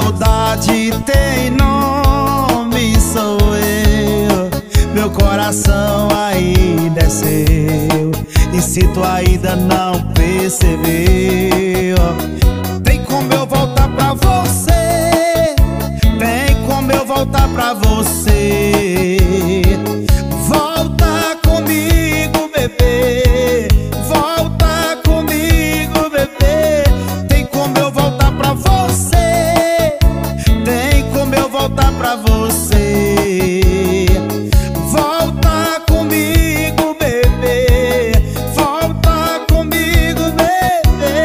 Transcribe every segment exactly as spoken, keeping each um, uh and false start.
Saudade tem nome, sou eu. Meu coração ainda é seu, e se tu ainda não percebeu, tem como eu voltar pra você, tem como eu voltar pra você. Volta comigo, bebê, volta comigo, bebê. Tem como eu voltar pra você, tem como eu voltar pra você. Volta comigo, bebê, volta comigo, bebê.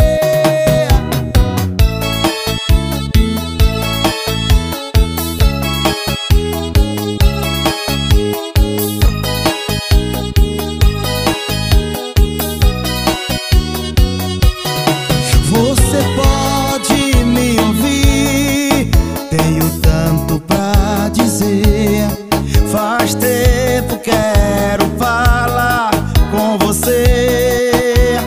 Você pode me ouvir, tenho tanto pra dizer. Faz tempo quero falar com você.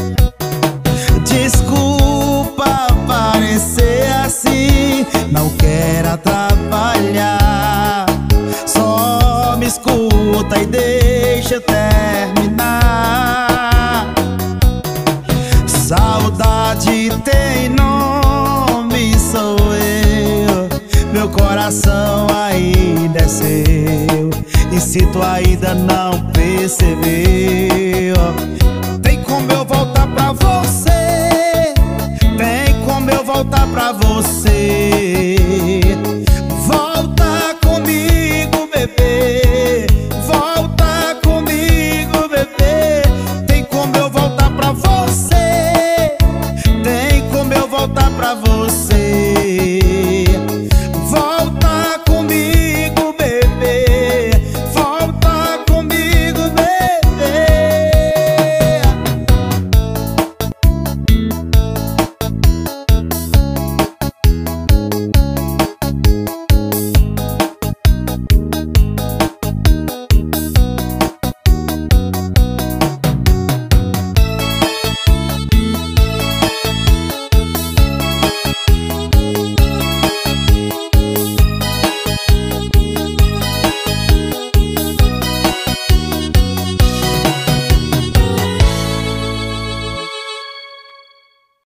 Desculpa parecer assim, não quero atrapalhar. Só me escuta e deixa eu terminar. Saudade tem nome, sou eu. Meu coração ainda é seu, e se tu ainda não percebeu, tem como eu voltar pra você, tem como eu voltar pra você.